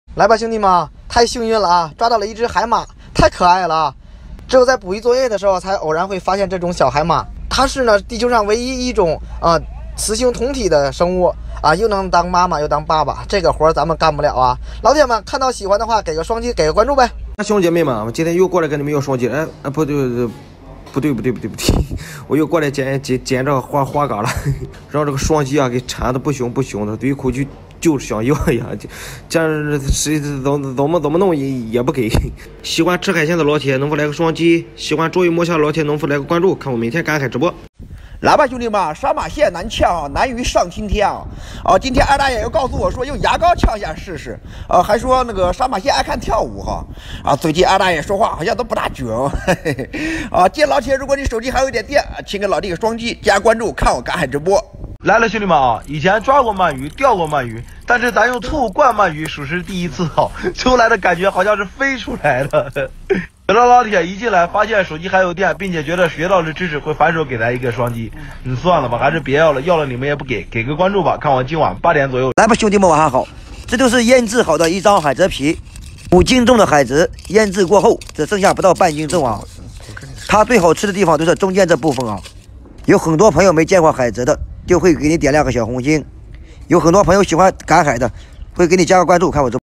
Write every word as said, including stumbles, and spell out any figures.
来吧，兄弟们，太幸运了啊！抓到了一只海马，太可爱了啊！只有在补习作业的时候，才偶然会发现这种小海马。它是呢地球上唯一一种啊、呃、雌性同体的生物啊，又能当妈妈又当爸爸，这个活咱们干不了啊！老铁们，看到喜欢的话，给个双击，给个关注呗。 那兄弟姐妹们，我今天又过来跟你们要双击，哎哎，不对不对不对不对不对，我又过来捡捡捡这个花花杆了，让这个双击啊给缠的不凶不凶的，对口去就是想要呀，这样谁怎怎么怎么弄也也不给。喜欢吃海鲜的老铁，能否来个双击？喜欢捉鱼摸虾的老铁，能否来个关注？看我每天赶海直播。 来吧，兄弟们，杀马蟹难呛，难于上青天啊！啊，今天二大爷又告诉我说用牙膏呛一下试试，呃，还说那个杀马蟹爱看跳舞哈。啊，最近二大爷说话好像都不大准哦。嘿嘿啊，见老铁，如果你手机还有一点电，请给老弟个双击，加关注，看我赶海直播。 来了，兄弟们啊！以前抓过鳗鱼，钓过鳗鱼，但是咱用醋灌鳗鱼属实第一次啊，出来的感觉好像是飞出来的。有的老铁一进来发现手机还有电，并且觉得学到了知识，会反手给咱一个双击。你算了吧，还是别要了，要了你们也不给，给个关注吧。看我今晚八点左右。 来吧，兄弟们，晚上好。这就是腌制好的一张海蜇皮，五斤重的海蜇腌制过后，只剩下不到半斤重啊。它最好吃的地方就是中间这部分啊。有很多朋友没见过海蜇的，就会给你点亮个小红心；有很多朋友喜欢赶海的，会给你加个关注，看我直播。